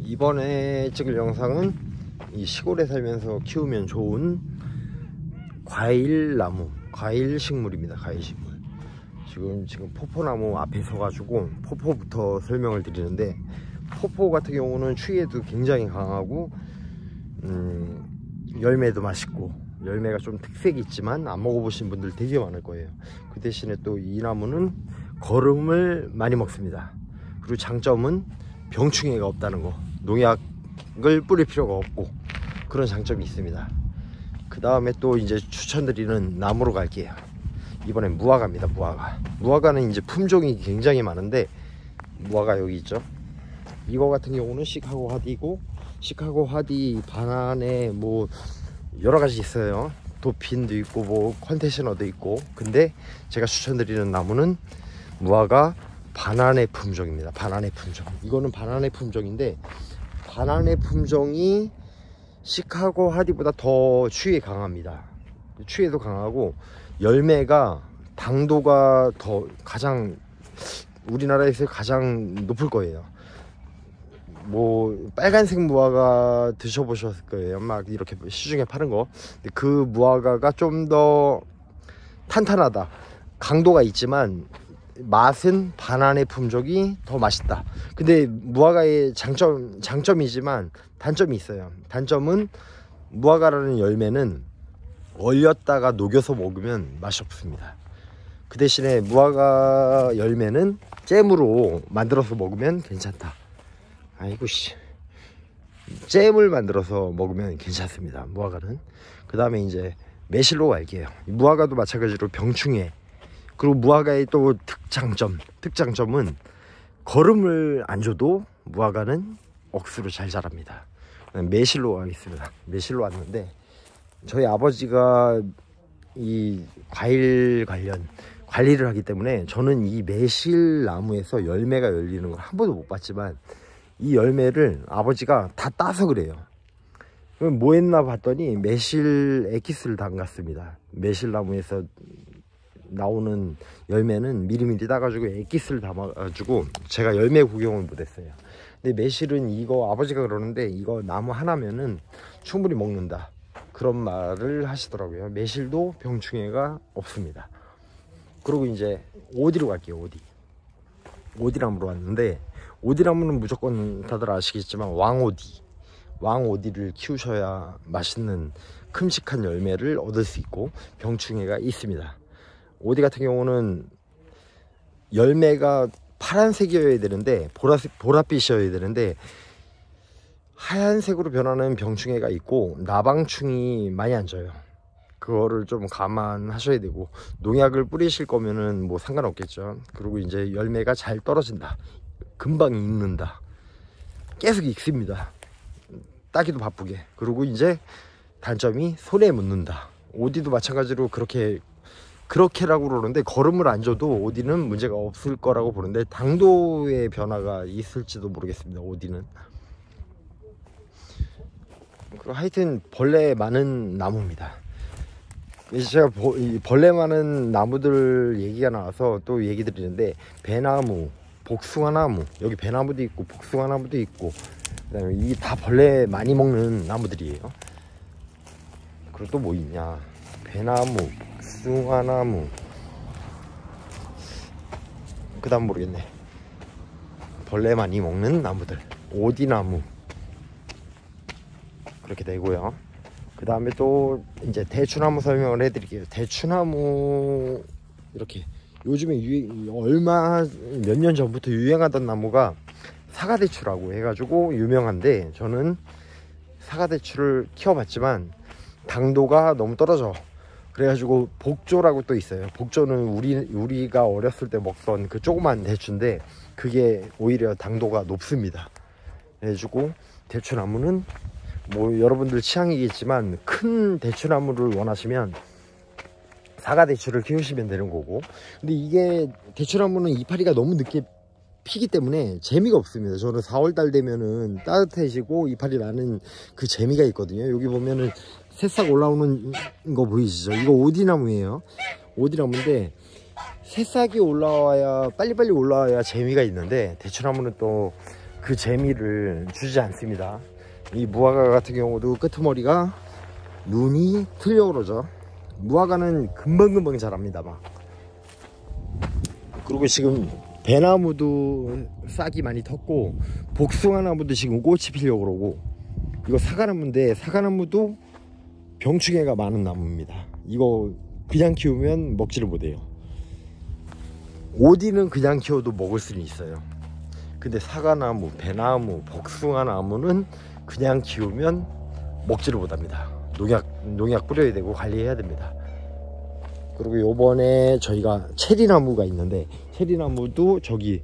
이번에 찍을 영상은 이 시골에 살면서 키우면 좋은 과일나무, 과일식물입니다. 과일식물. 지금 포포나무 앞에 서가지고 포포부터 설명을 드리는데, 포포 같은 경우는 추위에도 굉장히 강하고 열매도 맛있고, 열매가 좀 특색이 있지만 안 먹어보신 분들 되게 많을 거예요. 그 대신에 또 이 나무는 거름을 많이 먹습니다. 그리고 장점은 병충해가 없다는 거, 농약을 뿌릴 필요가 없고, 그런 장점이 있습니다. 그 다음에 또 이제 추천드리는 나무로 갈게요. 이번엔 무화과입니다. 무화과는 이제 품종이 굉장히 많은데, 무화과 여기 있죠. 이거 같은 경우는 시카고 하디고, 시카고 하디 반환에 뭐 여러가지 있어요. 도핀도 있고 뭐 컨테셔너도 있고. 근데 제가 추천드리는 나무는 무화과 반환의 품종입니다. 반환의 품종. 이거는 반환의 품종인데, 반환의 품종이 시카고 하디보다 더 추위에 강합니다. 추위에도 강하고, 열매가 당도가 더 우리나라에서 가장 높을 거예요. 뭐 빨간색 무화과 드셔보셨을 거예요. 막 이렇게 시중에 파는 거. 근데 그 무화과가 좀 더 탄탄하다, 강도가 있지만 맛은 반환의 품종이 더 맛있다. 근데 무화과의 장점이지만 단점이 있어요. 단점은 무화과라는 열매는 얼렸다가 녹여서 먹으면 맛이 없습니다. 그 대신에 무화과 열매는 잼으로 만들어서 먹으면 괜찮다. 아이고 씨, 잼을 만들어서 먹으면 괜찮습니다, 무화과는. 그 다음에 이제 매실로 갈게요. 무화과도 마찬가지로 병충해. 그리고 무화과의 또 특장점은 거름을 안 줘도 무화과는 억수로 잘 자랍니다. 매실로 가겠습니다. 매실로 왔는데, 저희 아버지가 이 과일 관리를 하기 때문에 저는 이 매실 나무에서 열매가 열리는 걸 한 번도 못 봤지만, 이 열매를 아버지가 다 따서 그래요. 그럼 뭐 했나 봤더니 매실 에키스를 담갔습니다. 매실나무에서 나오는 열매는 미리미리 따가지고 에키스를 담아가지고, 제가 열매 구경을 못했어요. 근데 매실은 이거 아버지가 그러는데, 이거 나무 하나면은 충분히 먹는다, 그런 말을 하시더라고요. 매실도 병충해가 없습니다. 그리고 이제 오디로 갈게요. 오디나무로 왔는데, 오디나무는 무조건 다들 아시겠지만 왕오디를 키우셔야 맛있는 큼직한 열매를 얻을 수 있고 병충해가 있습니다. 오디 같은 경우는 열매가 파란색이어야 되는데, 보랏빛이어야 되는데 하얀색으로 변하는 병충해가 있고, 나방충이 많이 앉아요. 그거를 좀 감안하셔야 되고, 농약을 뿌리실 거면은 뭐 상관없겠죠. 그리고 이제 열매가 잘 떨어진다, 금방 익는다, 계속 익습니다, 따기도 바쁘게. 그리고 이제 단점이 손에 묻는다. 오디도 마찬가지로 그렇게라고 그러는데, 거름을 안 줘도 오디는 문제가 없을 거라고 보는데, 당도의 변화가 있을지도 모르겠습니다, 오디는. 그리고 하여튼 벌레 많은 나무입니다. 이제 제가 벌레 많은 나무들 얘기가 나와서 또 얘기 드리는데, 배나무, 복숭아나무, 여기 배나무도 있고 복숭아나무도 있고, 그다음에 이 다 벌레 많이 먹는 나무들이에요. 그리고 또 뭐 있냐, 배나무, 복숭아나무, 그 다음 모르겠네. 벌레 많이 먹는 나무들, 오디나무, 그렇게 되고요. 그 다음에 또 이제 대추나무 설명을 해드릴게요. 대추나무, 이렇게 요즘에 몇 년 전부터 유행하던 나무가 사과대추라고 해가지고 유명한데, 저는 사과대추를 키워봤지만 당도가 너무 떨어져. 그래가지고 복조라고 또 있어요. 복조는 우리가 어렸을 때 먹던 그 조그만 대추인데, 그게 오히려 당도가 높습니다. 그래가지고 대추나무는 뭐 여러분들 취향이겠지만, 큰 대추나무를 원하시면 사과대추를 키우시면 되는 거고. 근데 이게 대추나무는 이파리가 너무 늦게 피기 때문에 재미가 없습니다. 저는 4월달 되면은 따뜻해지고 이파리 나는 그 재미가 있거든요. 여기 보면은 새싹 올라오는 거 보이시죠? 이거 오디나무예요. 오디나무인데 새싹이 올라와야, 빨리빨리 올라와야 재미가 있는데, 대추나무는 또 그 재미를 주지 않습니다. 이 무화과 같은 경우도 끄트머리가 눈이 틀려 그러죠. 무화과는 금방금방 자랍니다 막. 그리고 지금 배나무도 싹이 많이 텄고, 복숭아나무도 지금 꽃이 피려고 그러고, 이거 사과나무인데 사과나무도 병충해가 많은 나무입니다. 이거 그냥 키우면 먹지를 못해요. 오디는 그냥 키워도 먹을 수는 있어요. 근데 사과나무, 배나무, 복숭아나무는 그냥 키우면 먹지를 못합니다. 농약 뿌려야 되고 관리해야 됩니다. 그리고 요번에 저희가 체리나무가 있는데, 체리나무도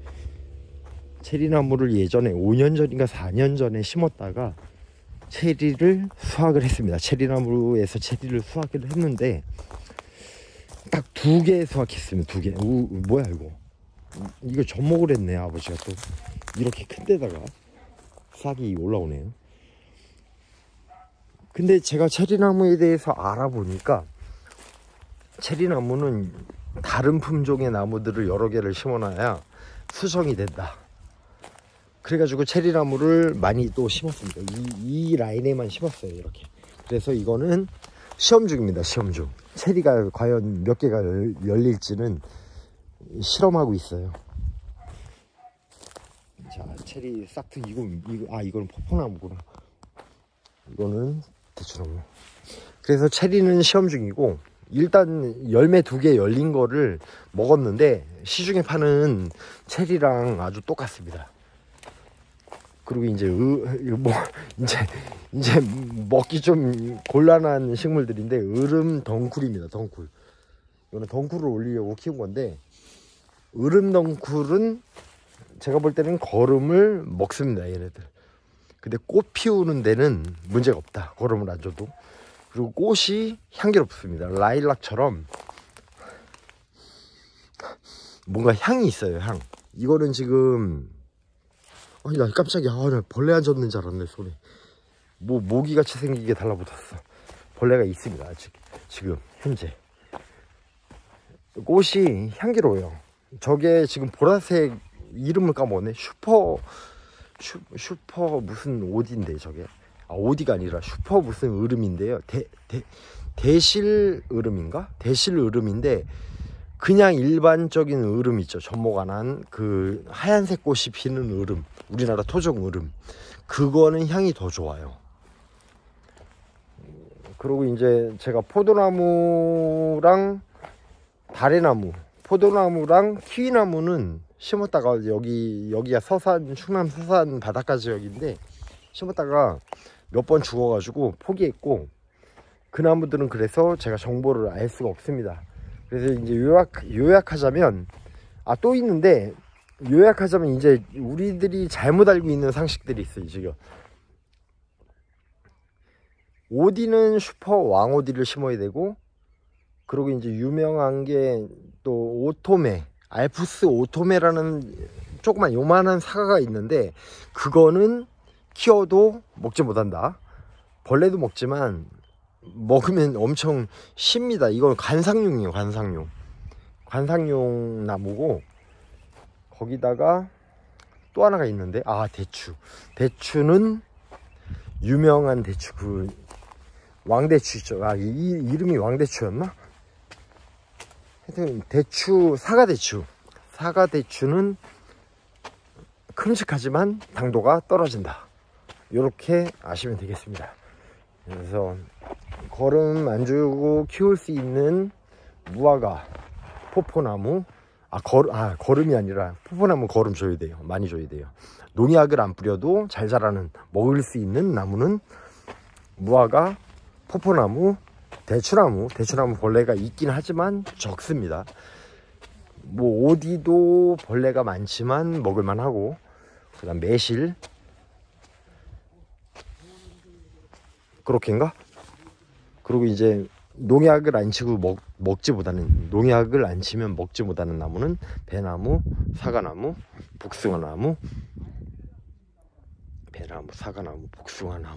체리나무를 예전에 5년 전인가 4년 전에 심었다가 체리를 수확을 했습니다. 체리나무에서 체리를 수확을 했는데 딱 2개 수확했습니다. 2개. 뭐야 이거 접목을 했네. 아버지가 또 이렇게 큰 데다가 싹이 올라오네요. 근데 제가 체리나무에 대해서 알아보니까, 체리나무는 다른 품종의 나무들을 여러 개를 심어놔야 수정이 된다. 그래가지고 체리나무를 많이 또 심었습니다. 이 라인에만 심었어요 이렇게. 그래서 이거는 시험 중입니다. 시험 중. 체리가 과연 몇 개가 열릴지는 실험하고 있어요. 자, 체리 싹트. 이거는 포포나무구나. 이거는 대추나무. 그래서 체리는 시험 중이고, 일단 열매 2개 열린 거를 먹었는데 시중에 파는 체리랑 아주 똑같습니다. 그리고 이제 이제 먹기 좀 곤란한 식물들인데, 으름 덩쿨입니다. 덩쿨. 이거는 덩쿨을 올리려고 키운 건데, 으름 덩쿨은 제가 볼 때는 거름을 먹습니다 얘네들. 근데 꽃 피우는 데는 문제가 없다, 거름을 안 줘도. 그리고 꽃이 향기롭습니다. 라일락처럼 뭔가 향이 있어요. 향. 이거는 지금 나 깜짝이야. 나 벌레 앉았는 줄 알았네. 손에 뭐 모기같이 생기게 달라붙었어. 벌레가 있습니다 아직. 지금 현재 꽃이 향기로워요. 저게 지금 보라색, 이름을 까먹었네. 슈퍼 무슨 오디인데 저게. 오디가 아니라 슈퍼 무슨 으름인데요. 대실 으름인가? 대실 으름인데, 그냥 일반적인 으름 있죠. 접목 안 한 그 하얀색 꽃이 피는 으름, 우리나라 토종 으름. 그거는 향이 더 좋아요. 그리고 이제 제가 포도나무랑 다래나무, 포도나무랑 키위나무는 심었다가 여기가 충남 서산 바닷가 지역인데, 심었다가 몇 번 죽어가지고 포기했고, 그 나무들은 그래서 제가 정보를 알 수가 없습니다. 그래서 이제 요약하자면, 또 있는데, 요약하자면 이제 우리들이 잘못 알고 있는 상식들이 있어요 지금. 오디는 슈퍼 왕오디를 심어야 되고, 그리고 이제 유명한 게 또 오토메, 알프스 오토메라는 조그만 요만한 사과가 있는데, 그거는 키워도 먹지 못한다. 벌레도 먹지만 먹으면 엄청 쉽니다. 이건 관상용이에요. 관상용 나무고, 거기다가 또 하나가 있는데, 대추는 유명한 대추, 그 왕대추 있죠. 이 이름이 왕대추였나? 하여튼 사과대추는 큼직하지만 당도가 떨어진다. 이렇게 아시면 되겠습니다. 그래서 거름 안 주고 키울 수 있는 무화과, 포포나무, 거름이 아니라 포포나무 거름 줘야 돼요. 많이 줘야 돼요. 농약을 안 뿌려도 잘 자라는, 먹을 수 있는 나무는 무화과, 포포나무, 대추나무 벌레가 있긴 하지만 적습니다. 뭐 오디도 벌레가 많지만 먹을만 하고, 그 다음 매실, 그렇게인가? 그리고 이제 농약을 안 치고 농약을 안 치면 먹지 못하는 나무는 배나무, 사과나무, 복숭아나무, 배나무, 사과나무, 복숭아나무.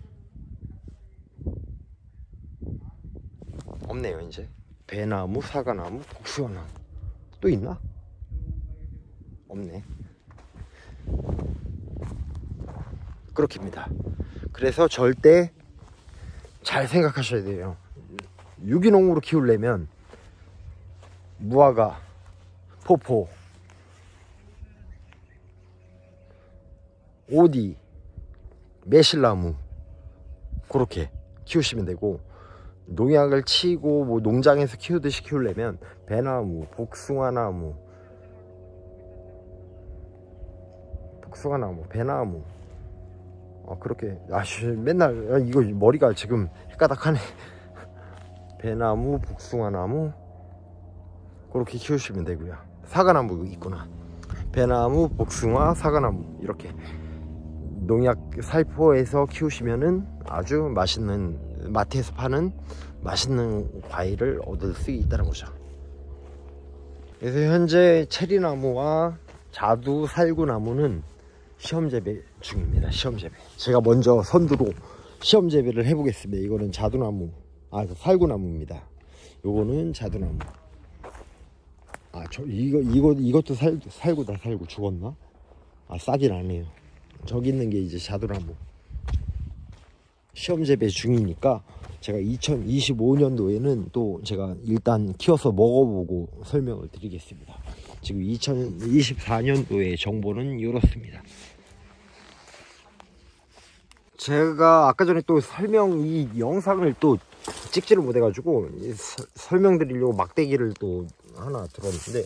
없네요. 이제 배나무, 사과나무, 복숭아나무. 또 있나? 없네. 그렇게입니다. 그래서 절대 잘 생각하셔야 돼요. 유기농으로 키우려면 무화과, 포포, 오디, 매실나무 그렇게 키우시면 되고, 농약을 치고 뭐 농장에서 키우듯이 키우려면 배나무, 복숭아나무, 배나무 그렇게 맨날 이거 머리가 지금 헷가닥하네. 배나무, 복숭아나무 그렇게 키우시면 되고요. 사과나무 있구나. 배나무, 복숭아, 사과나무 이렇게 농약 살포해서 키우시면은 아주 맛있는, 마트에서 파는 맛있는 과일을 얻을 수 있다는 거죠. 그래서 현재 체리나무와 자두, 살구나무는 시험 재배 중입니다. 시험 재배. 제가 먼저 선두로 시험 재배를 해보겠습니다. 이거는 자두나무, 살구나무입니다. 요거는 자두나무. 이것도 살구다. 살구 죽었나? 싹이 나네요. 저기 있는 게 이제 자두나무. 시험 재배 중이니까 제가 2025년도에는 또 제가 일단 키워서 먹어보고 설명을 드리겠습니다. 지금 2024년도의 정보는 이렇습니다. 제가 아까 전에 또 이 영상을 또 찍지를 못해가지고 설명드리려고 막대기를 또 하나 들었는데,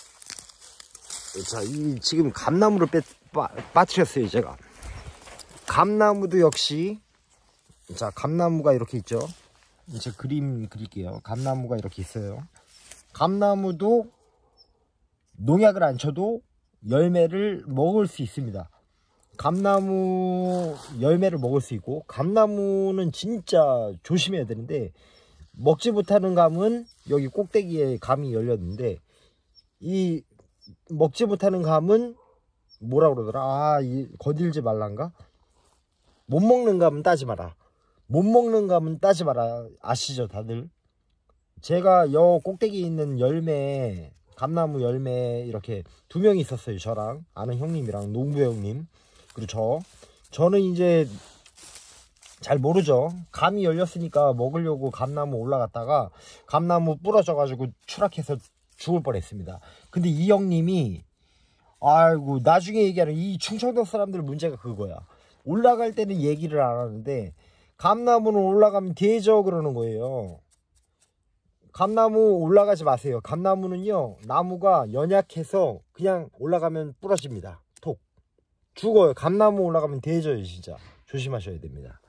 자, 지금 감나무를 빠뜨렸어요. 제가 감나무도 역시, 자, 감나무가 이렇게 있죠. 이제 그림 그릴게요. 감나무가 이렇게 있어요. 감나무도 농약을 안 쳐도 열매를 먹을 수 있습니다. 감나무 열매를 먹을 수 있고, 감나무는 진짜 조심해야 되는데, 먹지 못하는 감은 여기 꼭대기에 감이 열렸는데, 이 먹지 못하는 감은 뭐라 그러더라? 거들지 말란가? 못 먹는 감은 따지 마라. 못 먹는 감은 따지 마라. 아시죠 다들? 제가 여 꼭대기에 있는 열매, 감나무 열매 이렇게 2명이 있었어요. 저랑 아는 형님이랑 농부 형님, 그리고 저는 이제 잘 모르죠. 감이 열렸으니까 먹으려고 감나무 올라갔다가 감나무 부러져 가지고 추락해서 죽을 뻔했습니다. 근데 이 형님이, 아이고, 나중에 얘기하는 이 충청도 사람들 문제가 그거야. 올라갈 때는 얘기를 안 하는데 감나무는 올라가면 되죠 그러는 거예요. 감나무 올라가지 마세요. 감나무는요, 나무가 연약해서 그냥 올라가면 부러집니다. 톡 죽어요. 감나무 올라가면 되져요. 진짜 조심하셔야 됩니다.